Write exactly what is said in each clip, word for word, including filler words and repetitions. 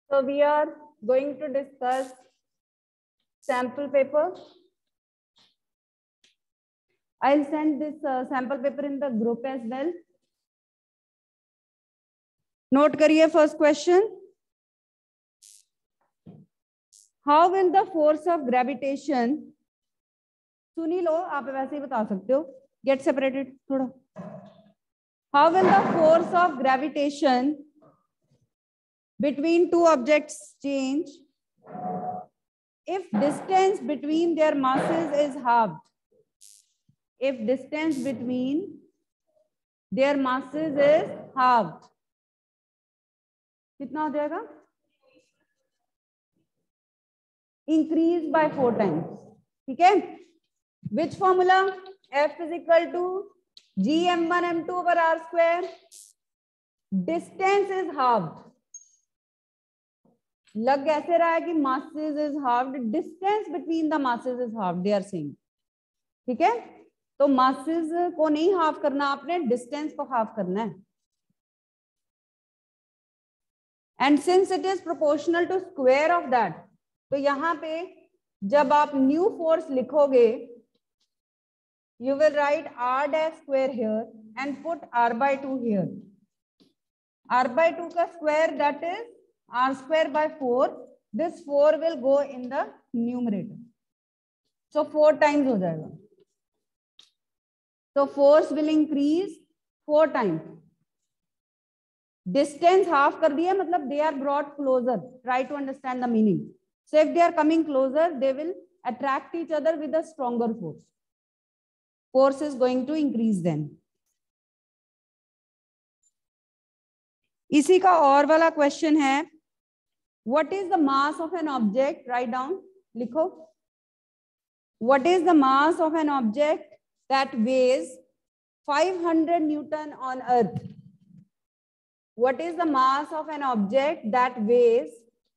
So we are going to discuss sample paper. I'll send this uh, sample paper in the group as well. Note kariye first question. How will the force of gravitation? सुनी लो, आप वैसे ही बता सकते हो. Get separated थोड़ा. How will the force of gravitation between two objects change if distance between their masses is halved? If distance between their masses is halved, कितना हो जाएगा? Increase by four times. ठीक है? Which formula? F is equal to G m one m two over r square. Distance is halved. लग ऐसे रहा है कि masses is halved. Distance between the masses is halved. They are saying. ठीक है? तो masses को नहीं half करना आपने, distance को half करना है. And since it is proportional to square of that, तो यहाँ पे जब आप new force लिखोगे, you will write r dash square here and put r by two here. R by two का square, that is r square by four. This four will go in the numerator. So four times हो जाएगा. So force will increase four times. Distance half कर दिया, मतलब they are brought closer. Try to understand the meaning. So if they are coming closer, they will attract each other with a stronger force. Force is going to increase then. इसी का और वाला question है, what is the mass of an object? Write down, लिखो. What is the mass of an object that weighs five hundred Newton on Earth? What is the mass of an object that weighs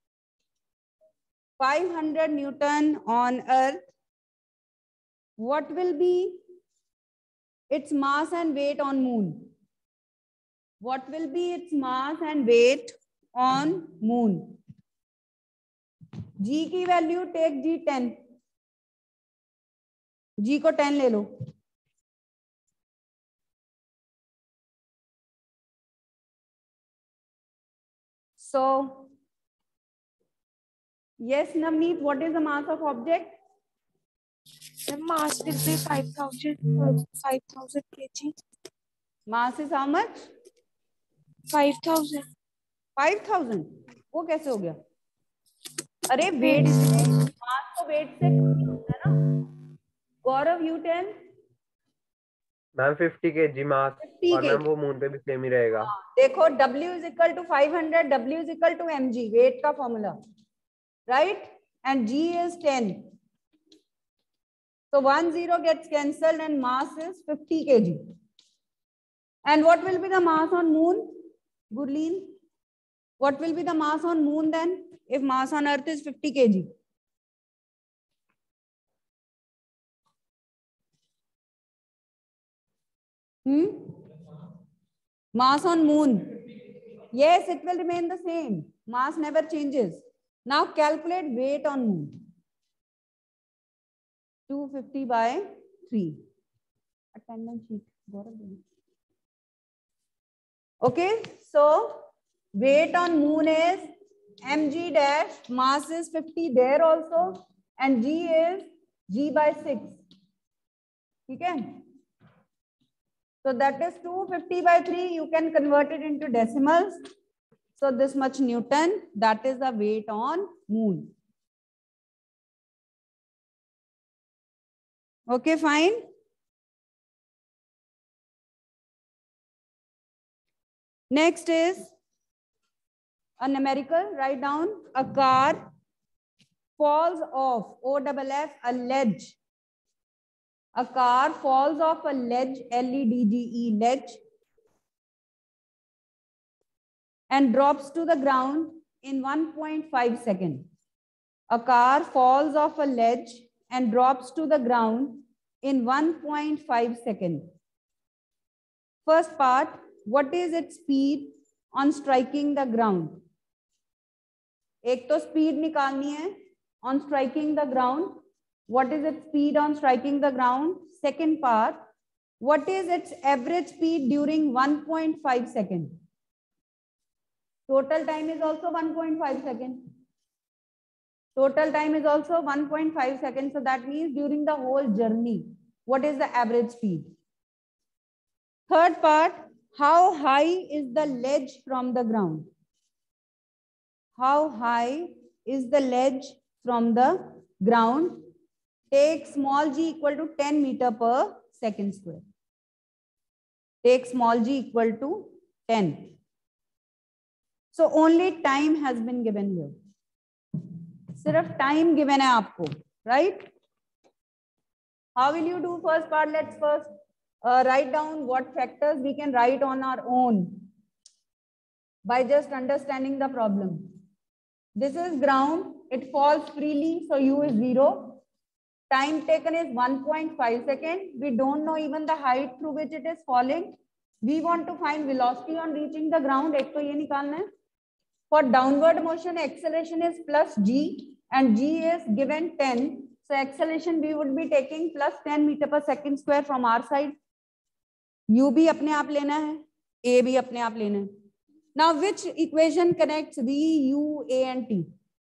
five hundred Newton on Earth? What will be its mass and weight on Moon? What will be its mass and weight on Moon? G की value take G ten. G को ten ले लो. So, yes, Navneet, what is the mass of object? The mass will be five thousand kg. Mass is how much? five thousand. five thousand. वो कैसे हो गया? अरे wait से, मास तो wait से कम होता है ना. Gaurav, you tell. Ma'am fifty kg mass और मैम वो मून पे भी सेम ही रहेगा. देखो W is equal to five hundred, W is equal to mg, weight का formula, right? And G is ten. So one zero gets cancelled and mass is fifty kg. And what will be the mass on Moon? Gurleen, what will be the mass on Moon then if mass on Earth is fifty kg? Hmm? Mass on Moon. Yes, it will remain the same. Mass never changes. Now calculate weight on Moon. two hundred fifty by three. Attendance sheet. Okay, so weight on Moon is mg dash, mass is fifty there also, and G is G by six. Okay. So that is two hundred fifty by three. You can convert it into decimals. So this much Newton, that is the weight on Moon. Okay, fine. Next is a numerical. Write down, a car falls off, O F F, a ledge. A car falls off a ledge, L E D G E, ledge, and drops to the ground in one point five seconds. A car falls off a ledge and drops to the ground in one point five seconds. First part, what is its speed on striking the ground? एक तो speed निकालनी है on striking the ground, what is its speed on striking the ground. Second part, what is its average speed during one point five second. Total time is also one point five second. Total time is also one point five seconds. So that means during the whole journey, what is the average speed? Third part, how high is the ledge from the ground? How high is the ledge from the ground? Take small g equal to ten meter per second square. Take small g equal to ten. So only time has been given here. सिर्फ time given है आपको, right? How will you do first part? Let's first write down what factors we can write on our own by just understanding the problem. This is ground, it falls freely, so u is zero. Time taken is one point five second. We don't know even the height through which it is falling. We want to find velocity on reaching the ground. एक तो ये निकालना है. For downward motion, acceleration is plus g and g is given ten. So acceleration we would be taking plus ten meter per second square from our side. U भी अपने आप लेना है, A भी अपने आप लेना है. Now which equation connects V, U, A and T?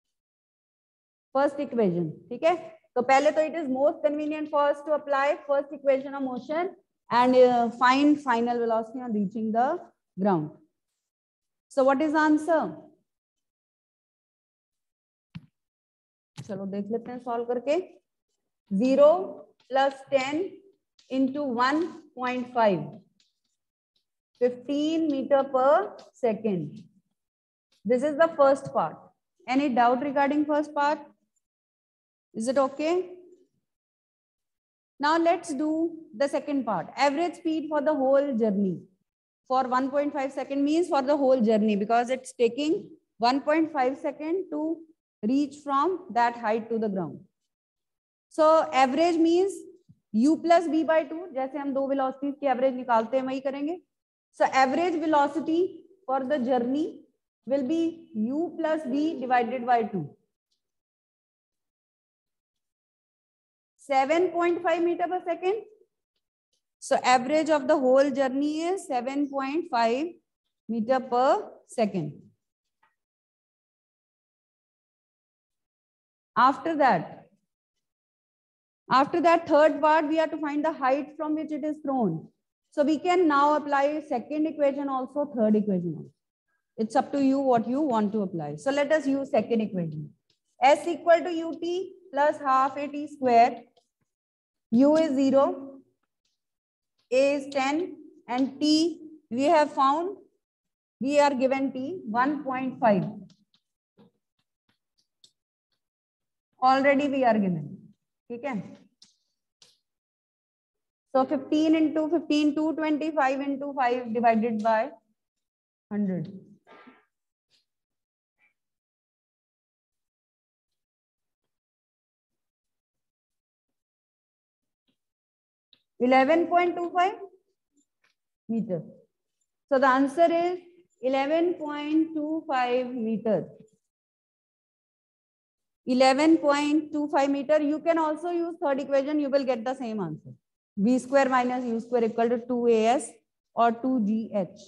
First equation, ठीक है? तो पहले तो it is most convenient for us to apply first equation of motion and uh, find final velocity on reaching the ground. So what is the answer? चलो देख लेते हैं solve करके. Zero plus ten into one point five, fifteen metre per second. This is the first part. Any doubt regarding first part? Is it okay? Now let's do the second part. Average speed for the whole journey for one point five second means for the whole journey, because it's taking one point five second to reach from that height to the ground. So average means u plus v by two. जैसे हम दो velocities की average निकालते हैं वही करेंगे. So average velocity for the journey will be u plus v divided by two. seven point five meter per second. So average of the whole journey is seven point five meter per second. After that, after that third part, we have to find the height from which it is thrown. So we can now apply second equation also, third equation also. It's up to you what you want to apply. So let us use second equation. S equal to ut plus half at square. U is zero. A is ten and T we have found, we are given T one point five. Already we are given. ठीक है? So fifteen into fifteen, two hundred twenty-five into five divided by one hundred. eleven point two five meters. So the answer is eleven point two five meters. eleven point two five meter. You can also use third equation. You will get the same answer. V square minus U square equal to two A S or two G H.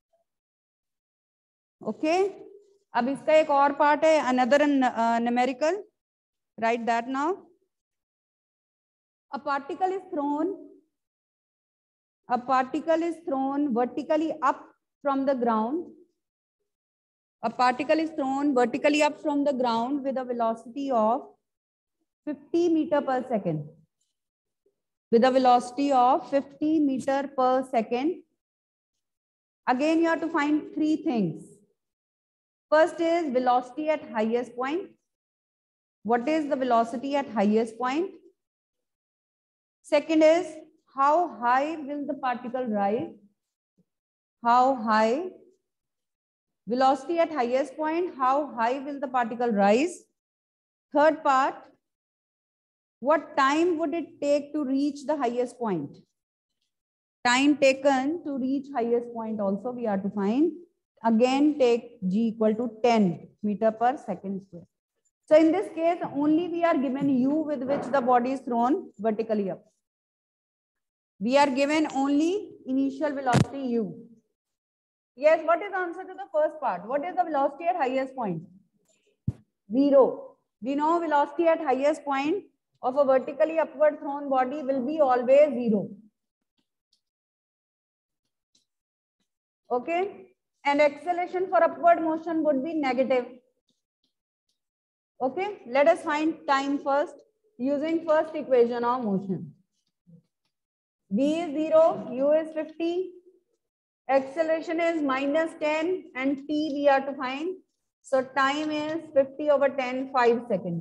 Okay. अब इसका एक और part है, another uh, numerical. Write that now. A particle is thrown. A particle is thrown vertically up from the ground. A particle is thrown vertically up from the ground with a velocity of fifty meter per second. With a velocity of fifty meter per second. Again, you have to find three things. First is velocity at highest point. What is the velocity at highest point? Second is how high will the particle rise? How high? Velocity at highest point, how high will the particle rise? Third part, what time would it take to reach the highest point? Time taken to reach highest point also we have to find. again take g equal to ten meter per second square. So in this case, only we are given u with which the body is thrown vertically up. We are given only initial velocity u. Yes, what is the answer to the first part? What is the velocity at highest point? Zero. We know velocity at highest point of a vertically upward thrown body will be always zero. Okay, and acceleration for upward motion would be negative. Okay, let us find time first using first equation of motion. V is zero, u is fifty, acceleration is minus ten, and t we are to find. So time is fifty over ten, five seconds.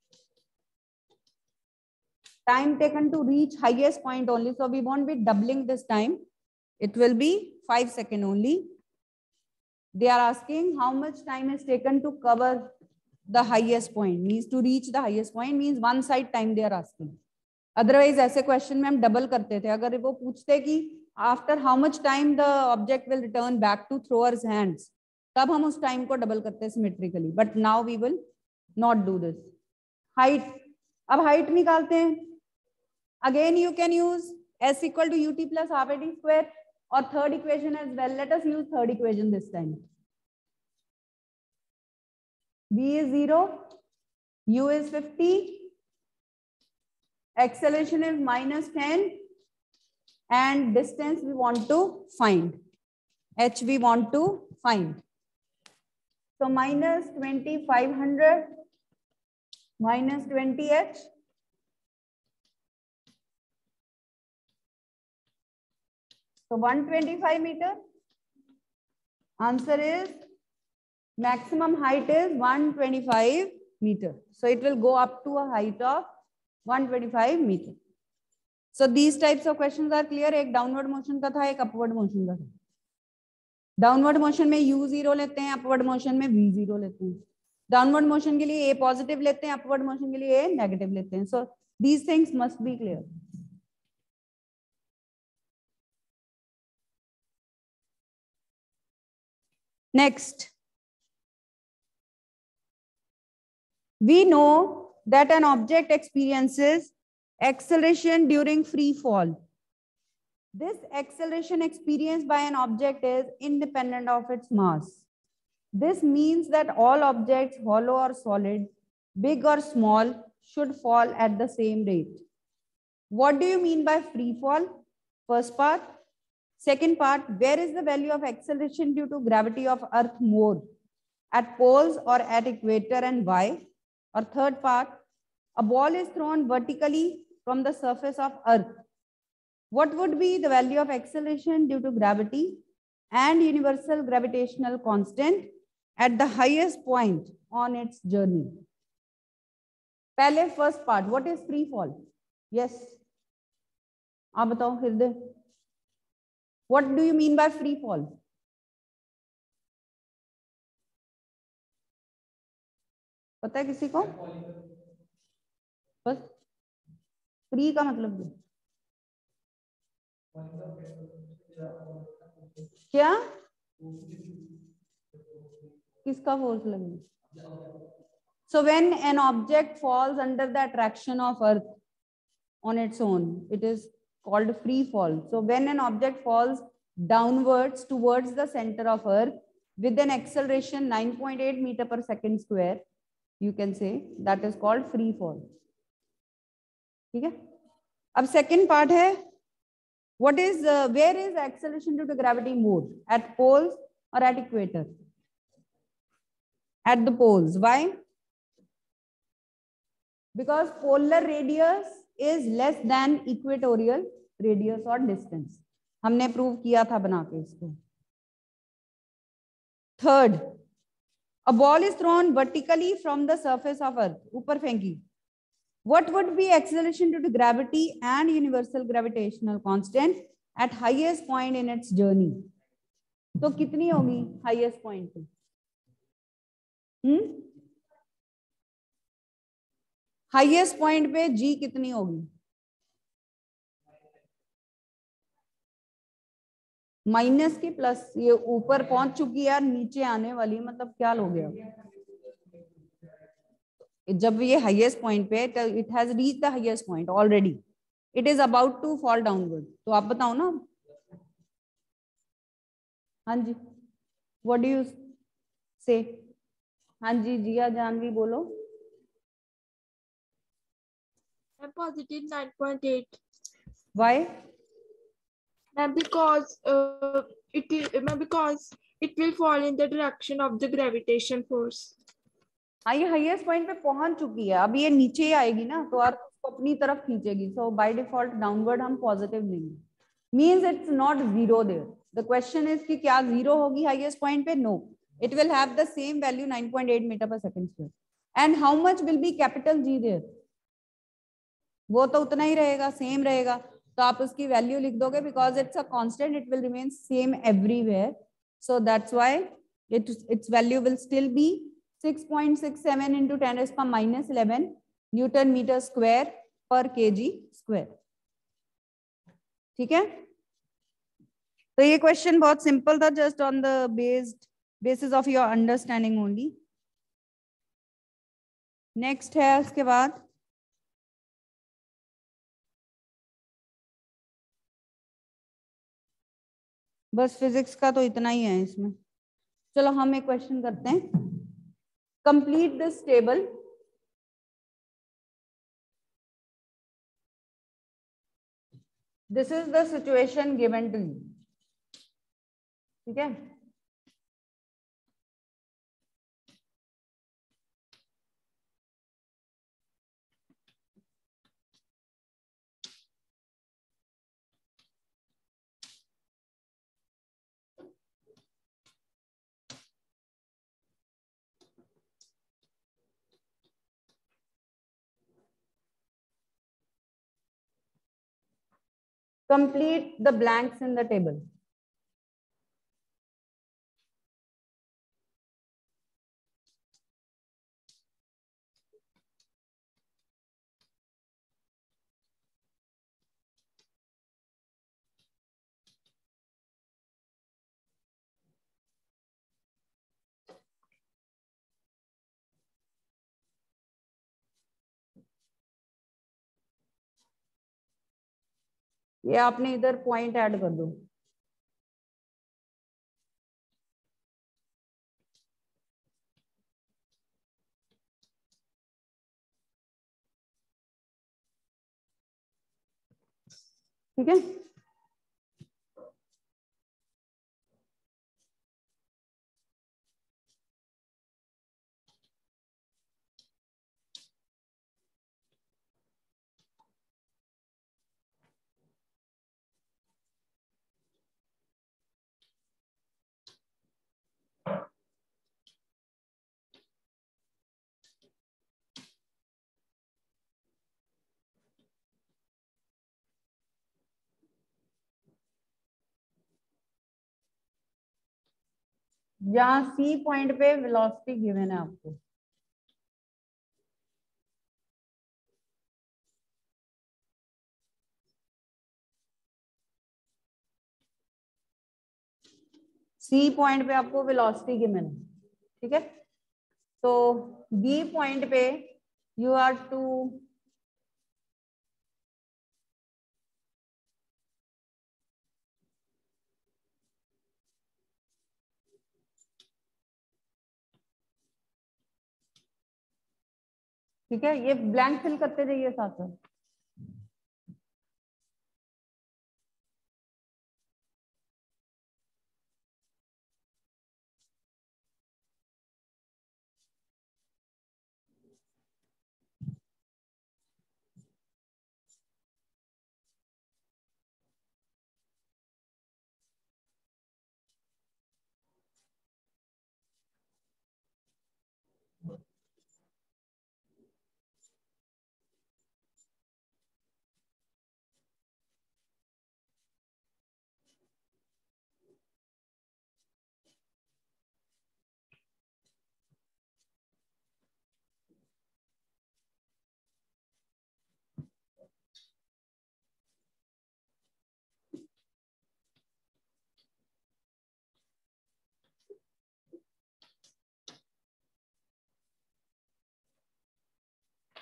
Time taken to reach highest point only. So we won't be doubling this time. It will be five seconds only. They are asking how much time is taken to cover the highest point. Means to reach the highest point means one side time they are asking. Otherwise ऐसे question में हम double करते थे. अगर वो पूछते कि after how much time the object will return back to thrower's hands, तब हम उस time को double करते symmetrically. But now we will not do this. Height. अब height निकालते हैं. Again you can use s equal to ut plus half at square or third equation as well. Let us use third equation this time. V is zero, u is fifty, acceleration is minus ten, and distance we want to find. H we want to find. So minus twenty-five hundred minus twenty h. So one hundred twenty-five meter. Answer is maximum height is one hundred twenty-five meter. So it will go up to a height of one hundred twenty-five meter. So these types of questions are clear. एक downward motion का था, एक upward motion का था. Downward motion में u zero लेते हैं, upward motion में v zero लेते हैं. Downward motion के लिए a positive लेते हैं, upward motion के लिए a negative लेते हैं. So these things must be clear. Next, we know that an object experiences acceleration during free fall. This acceleration experienced by an object is independent of its mass. This means that all objects, hollow or solid, big or small, should fall at the same rate. What do you mean by free fall? First part. Second part, where is the value of acceleration due to gravity of Earth more? At poles or at equator, and why? Or third part, a ball is thrown vertically from the surface of Earth. What would be the value of acceleration due to gravity and universal gravitational constant at the highest point on its journey? Pehle first part, what is free fall? Yes. आप बताओ हृदय. What do you mean by free fall? पता है किसी को? बस free का मतलब क्या? किसका फोर्स लगेगा? So when an object falls under the attraction of Earth on its own, it is called free fall. So when an object falls downwards towards the center of Earth with an acceleration nine point eight meter per second square, you can say that is called free fall. ठीक है? अब second part है, what is uh, where is acceleration due to gravity more? At poles or at equator? At the poles. Why? Because polar radius is less than equatorial radius or distance. हमने prove किया था बना के इसको. Third, a ball is thrown vertically from the surface of Earth. ऊपर फेंकी. What would be acceleration due to gravity and universal gravitational constant at highest point in its journey? तो कितनी होगी highest point पे? हम्म? Highest point पे g कितनी होगी? Minus की प्लस, ये ऊपर पहुंच चुकी है यार, नीचे आने वाली, मतलब क्या लोगे अब? जब ये हाईएस्ट पॉइंट पे, it has reach the highest point already, it is about to fall downward. तो आप बताओ ना। हाँ जी, व्हाट डू यू से? हाँ जी, जिया जानवी बोलो। I'm positive nine point eight. Why? Ma'am, because uh, it is ma'am, because it will fall in the direction of the gravitation force. हाँ, ये हाईएस्ट पॉइंट पे पहुंच चुकी है, अब ये नीचे ही आएगी ना, तो अर्थ उसको अपनी तरफ खींचेगी। सो बाय डिफॉल्ट डाउनवर्ड हम पॉजिटिव लेंगे, means it's not zero there. The question is कि क्या जीरो होगी हाईएस्ट पॉइंट पे? No, it will have the same value nine point eight metre per second square. And how much will be capital G there? वो तो उतना ही रहेगा, same रहेगा। तो आप उसकी वैल्यू लिख दोगे, because it's a constant, it will remain same everywhere. So that's why it its value will still be six point six seven into ten raised to minus eleven newton metre square per kg square. ठीक है, तो ये क्वेश्चन बहुत simple था, just on the based basis of your understanding only. Next है उसके बाद बस फिजिक्स का तो इतना ही है इसमें। चलो हम एक क्वेश्चन करते हैं। Complete this table. This is the situation given to you. ठीक है, complete the blanks in the table. ये आपने इधर पॉइंट ऐड कर दो। ठीक है, यहाँ सी पॉइंट पे वेलोसिटी गिवन है आपको। सी पॉइंट पे आपको वेलोसिटी गिवन है। ठीक है, तो बी पॉइंट पे यू आर टू ठीक है, ये ब्लैंक फिल करते जाइए साथ साथ।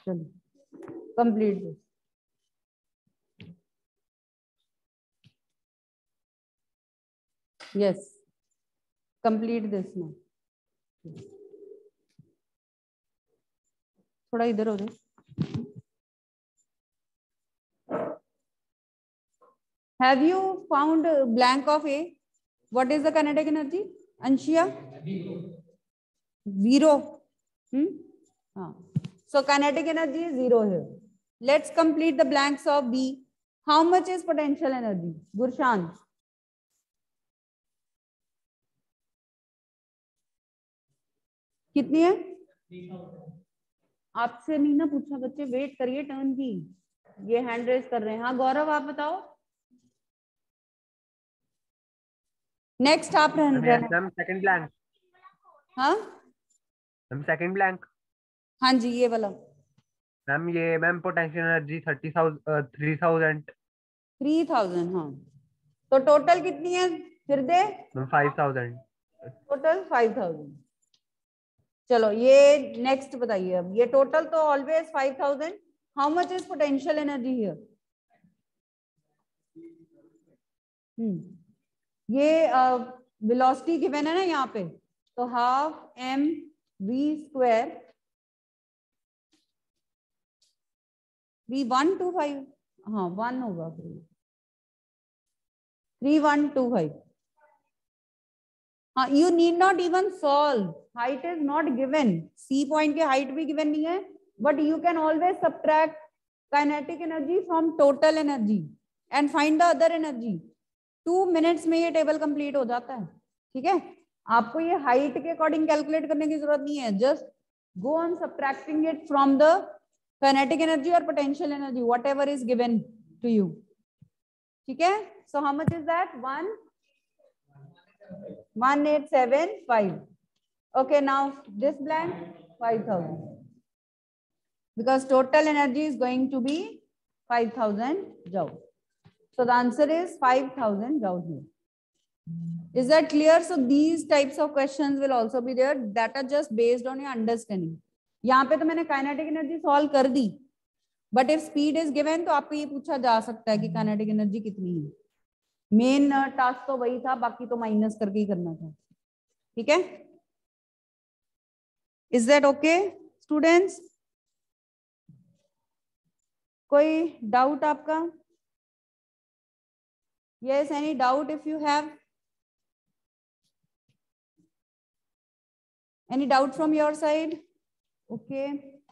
चलो complete this. Yes, complete this now. थोड़ा इधर हो जाओ. Have you found blank of A? What is the kinetic energy? Anshiya? Zero. Hmm? Ah. So kinetic energy is zero here. Let's complete the blanks of B. How much is potential energy? Gurshan. कितनी है? आपसे नहीं ना पूछा बच्चे, wait करिए turn की. ये हैंड रेज कर रहे हैं. हाँ गौरव आप बताओ. नेक्स्ट आप मैम सेकंड ब्लैंक. हाँ मैम सेकंड ब्लैंक. हाँ जी ये वाला. मैम ये ma'am potential energy thirty thousand three thousand three thousand. हाँ तो टोटल कितनी है फिर दे? Ma'am five thousand. Total five thousand. चलो ये नेक्स्ट बताइए. अब ये टोटल तो always five thousand. How much is potential energy here? Hmm ये वेलोसिटी गिवन है ना यहाँ पे, तो half m v square three one two five. हाँ वन होगा थ्री वन टू फाइव. हाँ you need not even solve. Height is not given. C point की हाइट भी गिवन नहीं है, but you can always subtract kinetic energy from total energy and find the other energy. Two minutes में ये table complete हो जाता है. ठीक है, आपको ये हाइट के अकॉर्डिंग कैलकुलेट करने की जरूरत नहीं है. Just go on subtracting it from the kinetic energy और potential energy, whatever is given to you. ठीक है, so how much is that? One one eight seven five. Okay, now this blank five thousand, because total energy is going to be five thousand joule. So the answer is five thousand joule here. Is that clear? So these types of questions will also be there that are just based on your understanding. यहाँ पे तो मैंने kinetic energy solve कर दी, but if speed is given तो आपको ये पूछा जा सकता है कि काइनेटिक एनर्जी कितनी है. मेन टास्क तो वही था, बाकी तो माइनस करके ही करना था. ठीक है, इज दैट ओके स्टूडेंट्स? कोई डाउट आपका? Yes, any doubt if you have? Any doubt from your side? Okay.